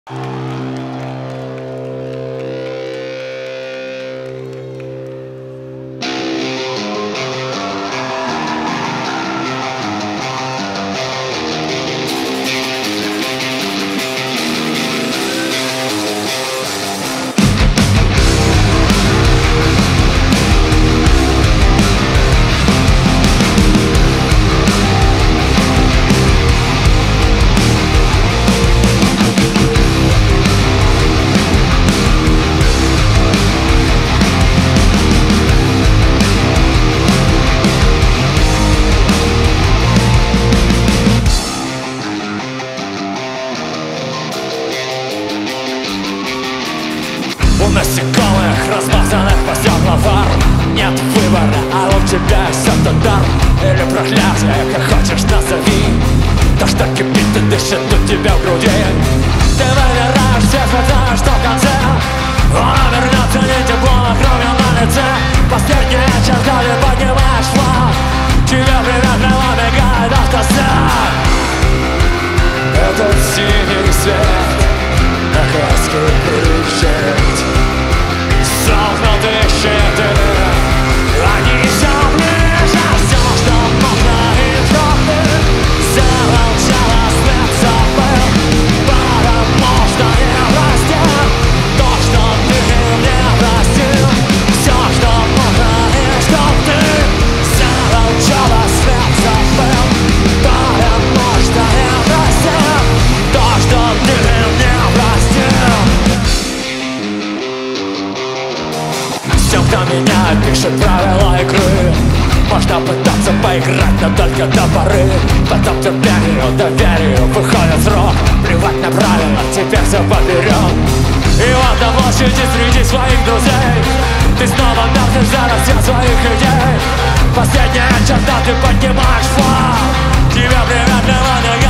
У насекомых, размазанных по стеклам фар, нет выбора, а у тебя есть автодар или проклятие, как хочешь назови. То, что кипит и дышит у тебя в груди. Ты выбираешь, все знаешь, что в конце он вернется, не тепло, кровью на лице. Последняя черта, ты поднимаешь флаг, тебе приветливо мигает автосад. Этот синий свет на краске кричит. Сомкнутые щиты, они все ближе. Все, что можно и что ты замолчала, свет забыл. Потому что не простил то, что ты не простил. Все, что можно и что ты замолчала, свет забыл. Потому что не простил то, что ты не простил. Всем, кто меня пишет правила игры, можно пытаться поиграть, но только до поры. Потом терпению, доверию выходит срок. Плевать на правила, теперь все поперек. И вот на площади среди своих друзей ты снова мертвый за рассвет своих идей. Последняя черта, ты поднимаешь флаг, тебя приветливо